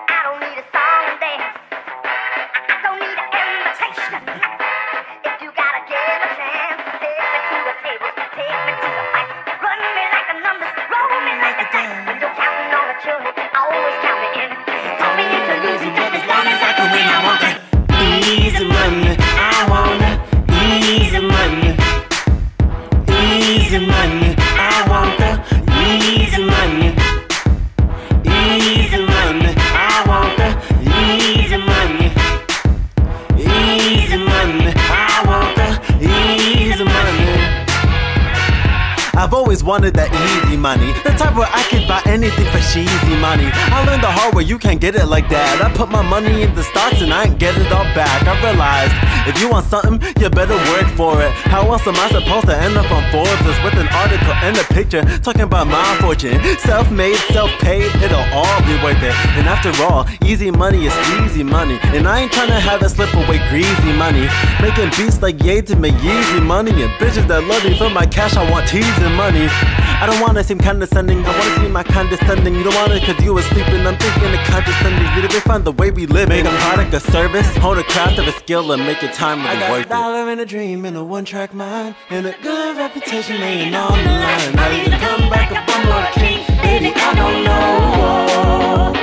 I don't need a song and dance. I don't need an invitation. If you gotta give a chance, take me to the tables, take me to the fights. Run me like the numbers, roll me like the dice. When you're counting on the children, always count me in. Talk me into losing just as long as I can win. I want that easy money. I want that easy money. Easy money. I want the easy money. Easy money. I want the easy money. Easy money. I want the easy money. I've always wanted that easy money, the type where I could buy anything for cheesy money. I learned the hard way, you can't get it like that. I put my money in the stocks and I ain't get it all back. I realized if you want something, you better work for it. How else am I supposed to end up on Forbes with an article and a picture talking about my fortune? Self-made, self-paid, it'll all be worth it. And after all, easy money is easy money, and I ain't trying to have it slip away greasy money. Making beats like Ye to make easy money, and bitches that love me for my cash, I want teasing money. I don't wanna seem condescending, I wanna seem my condescending. You don't want it cause you was sleeping, I'm thinking of condescending. Did they find the way we live? Make a product, a service, hold a craft of a skill and make it time really worth it. I got a dollar and a dream and a one-track mind, and a good reputation laying on the line. Now you can come back up on my king, baby, I don't know.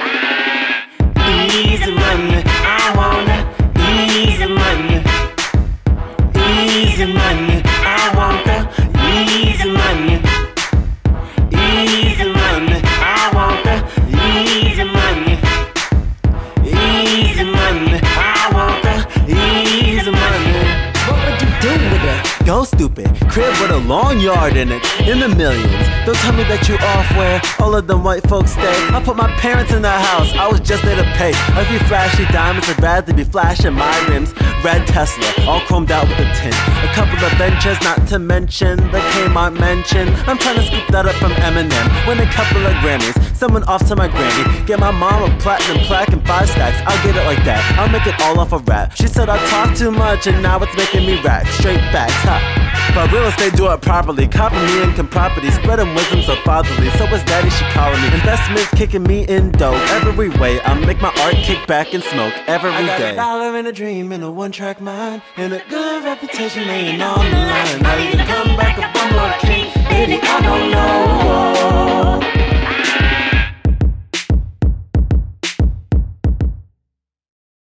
Easy money, I want that easy money. Easy money, I want the easy money. Easy money, I want the easy money. Easy money, I want the easy money. What would you do with it? Go stupid, crib with a long yard in it, in the millions. Don't tell me that you off where all of them white folks stay. I put my parents in the house, I was just there to pay. A few flashy diamonds, I'd rather be flashing my rims. Red Tesla, all chromed out with a tint. A couple of benches, not to mention the Kmart mention. I'm trying to scoop that up from Eminem. Win a couple of Grammys, someone off to my granny. Get my mom a platinum plaque and 5 stacks. I'll get it like that, I'll make it all off a rap. She said I talk too much and now it's making me rap. Straight facts, ha. But real estate, do it properly. Copy me income property, spreading wisdom so fatherly. So is daddy, she calling me. Investments kicking me in dough. Every way, I make my art kick back and smoke every day. I got a dollar and a dream and a one-track mind, and a good reputation laying on the line. Now you can come back up on my king, baby, I don't know.